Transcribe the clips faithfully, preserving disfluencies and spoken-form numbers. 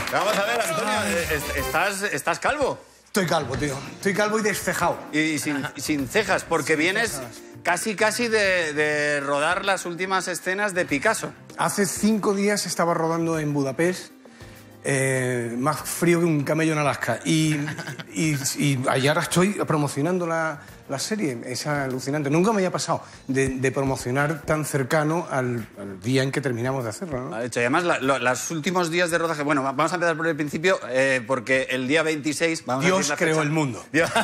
Vamos a ver, Antonio, ¿estás, estás calvo? Estoy calvo, tío. Estoy calvo y descejado. Y sin, sin cejas, porque sin vienes cejas. casi, casi de, de rodar las últimas escenas de Picasso. Hace cinco días estaba rodando en Budapest, eh, más frío que un camello en Alaska. Y, y, y ayer estoy promocionando la, la serie. Es alucinante. Nunca me había pasado de, de promocionar tan cercano al, al día en que terminamos de hacerlo, ¿no? De hecho, y además, la, lo, los últimos días de rodaje... Bueno, vamos a empezar por el principio, eh, porque el día veintiséis... Vamos Dios a decir la creó fecha. el mundo.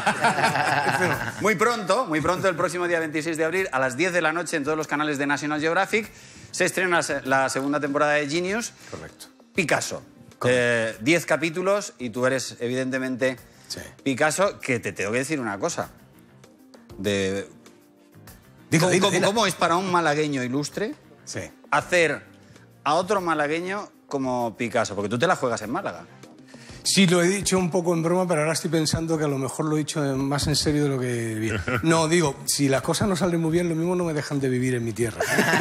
Muy pronto, muy pronto, el próximo día veintiséis de abril, a las diez de la noche, en todos los canales de National Geographic, se estrena la segunda temporada de Genius. Correcto. Picasso. Eh, diez capítulos y tú eres, evidentemente, sí. Picasso, que te tengo que decir una cosa. De... Dilo, ¿Cómo, dilo, cómo, dilo. ¿Cómo es para un malagueño ilustre sí. hacer a otro malagueño como Picasso? Porque tú te la juegas en Málaga. Sí, lo he dicho un poco en broma, pero ahora estoy pensando que a lo mejor lo he dicho más en serio de lo que vi. No, digo, si las cosas no salen muy bien, lo mismo no me dejan de vivir en mi tierra.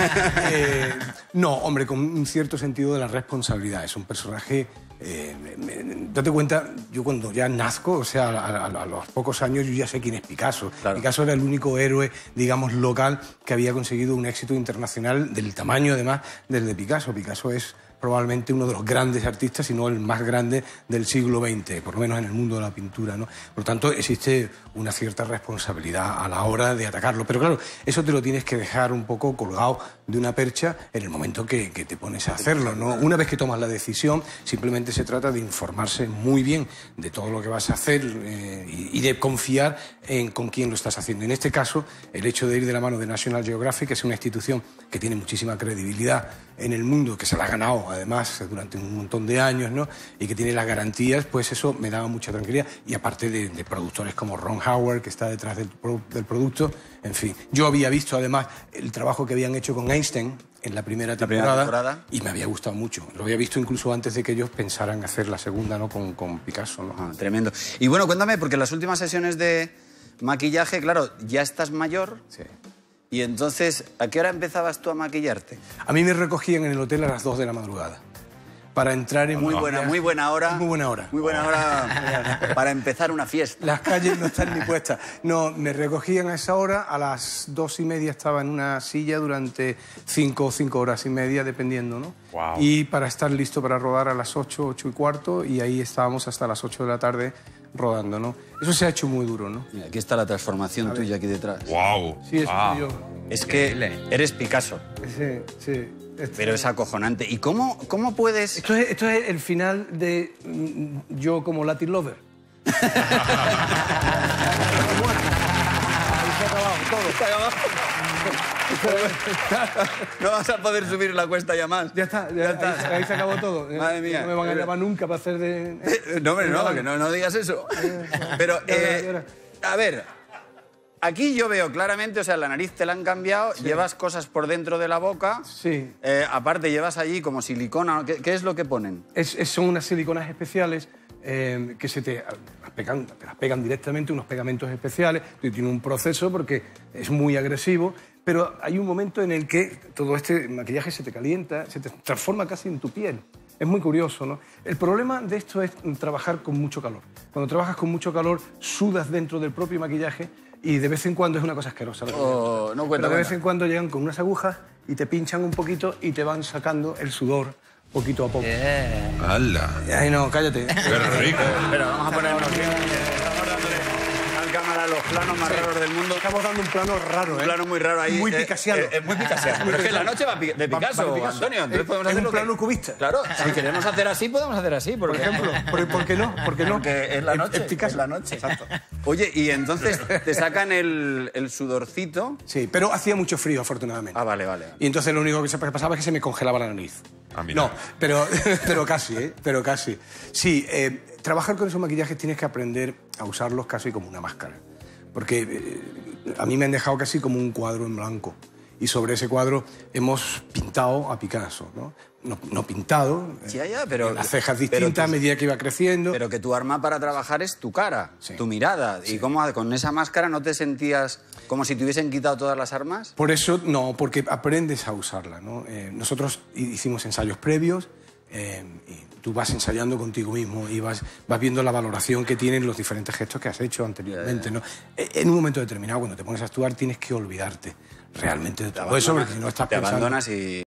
eh, no, hombre, con un cierto sentido de la responsabilidad. Es un personaje... Eh, me, me, date cuenta, yo cuando ya nazco, o sea, a, a, a los pocos años yo ya sé quién es Picasso. Claro. Picasso era el único héroe, digamos, local que había conseguido un éxito internacional del tamaño, además, del de Picasso. Picasso es probablemente uno de los grandes artistas, si no el más grande del siglo veinte, por lo menos en el mundo de la pintura, ¿no? Por lo tanto, existe una cierta responsabilidad a la hora de atacarlo. Pero claro, eso te lo tienes que dejar un poco colgado de una percha en el momento que, que te pones a hacerlo, ¿no? Una vez que tomas la decisión, simplemente se trata de informarse muy bien de todo lo que vas a hacer eh, y, y de confiar en con quién lo estás haciendo. En este caso, el hecho de ir de la mano de National Geographic, que es una institución que tiene muchísima credibilidad en el mundo, que se la ha ganado además durante un montón de años, ¿no? Y que tiene las garantías, pues eso me daba mucha tranquilidad. Y aparte de, de productores como Ron Howard, que está detrás del, del producto, en fin. Yo había visto además el trabajo que habían hecho con Einstein en la primera temporada, la primera temporada. Y me había gustado mucho. Lo había visto incluso antes de que ellos pensaran hacer la segunda, ¿no? Con, con Picasso, ¿no? Ah, tremendo. Y bueno, cuéntame, porque en las últimas sesiones de maquillaje, claro, ya estás mayor. Sí. Y entonces, ¿a qué hora empezabas tú a maquillarte? A mí me recogían en el hotel a las dos de la madrugada. Para entrar en... Muy buena, muy buena hora. Muy buena hora. Muy buena hora para empezar una fiesta. Las calles no están ni puestas. No, me recogían a esa hora, a las dos y media estaba en una silla durante cinco o cinco horas y media, dependiendo, ¿no? Wow. Y para estar listo para rodar a las ocho, ocho y cuarto, y ahí estábamos hasta las ocho de la tarde rodando, ¿no? Eso se ha hecho muy duro, ¿no? Mira, aquí está la transformación tuya aquí detrás. Wow. Sí, es ah. yo. Es que eres Picasso. Sí, sí. Pero es acojonante. ¿Y cómo, cómo puedes...? Esto es, esto es el final de mm, yo como Latin Lover. Ahí se ha acabado todo. Está acabado. No vas a poder subir la cuesta ya más. Ya está, ya, ya está. Ahí, ahí se acabó todo. Madre mía. No me van a llamar nunca para hacer de... No, hombre, no, que no, no digas eso. Pero, eh, a ver, aquí yo veo claramente, o sea, la nariz te la han cambiado, sí. Llevas cosas por dentro de la boca. Sí. Eh, aparte, llevas allí como silicona. ¿Qué, qué es lo que ponen? Es, es, son unas siliconas especiales eh, que se te las pegan, te las pegan directamente, unos pegamentos especiales. Tiene un proceso porque es muy agresivo, pero hay un momento en el que todo este maquillaje se te calienta, se te transforma casi en tu piel. Es muy curioso, ¿no? El problema de esto es trabajar con mucho calor. Cuando trabajas con mucho calor, sudas dentro del propio maquillaje y de vez en cuando es una cosa asquerosa. Oh, no cuenta, Pero de cuenta. vez en cuando llegan con unas agujas y te pinchan un poquito y te van sacando el sudor poquito a poco. Yeah. ¡Hala! Ay, no, cállate. ¡Qué rico! Espera, vamos a ponernos bien. Estamos dándole al cámara los planos más sí. raros del mundo. Estamos dando un plano raro, ¿eh? Un plano muy raro ahí. Muy eh, picasiano. Eh, eh, muy picasiano. Pero es que la noche va de Picasso, va, va Picasso. Antonio. Entonces podemos es hacer un plano que... cubista. Claro, si queremos hacer así, podemos hacer así. Por ejemplo. ¿Por, ¿Por qué no? ¿Por qué no? Porque es la noche. Es, es Picasso. Es la noche. Exacto. Oye, y entonces te sacan el, el sudorcito. Sí, pero hacía mucho frío, afortunadamente. Ah, vale, vale. Y entonces lo único que pasaba es que se me congelaba la nariz. Ah, mira. No, pero, pero casi, ¿eh? Pero casi. Sí, eh, trabajar con esos maquillajes tienes que aprender a usarlos casi como una máscara. Porque eh, a mí me han dejado casi como un cuadro en blanco. Y sobre ese cuadro hemos pintado a Picasso, ¿no? No, no pintado, sí, ya, pero, las cejas distintas a medida que iba creciendo. Pero que tu arma para trabajar es tu cara, sí. tu mirada. Sí. ¿Y cómo con esa máscara no te sentías como si te hubiesen quitado todas las armas? Por eso, no, porque aprendes a usarla, ¿no? Eh, nosotros hicimos ensayos previos eh, y tú vas ensayando contigo mismo y vas, vas viendo la valoración que tienen los diferentes gestos que has hecho anteriormente, ¿no? En un momento determinado, cuando te pones a actuar, tienes que olvidarte realmente de todo eso, porque si no estás te pensando... abandonas y...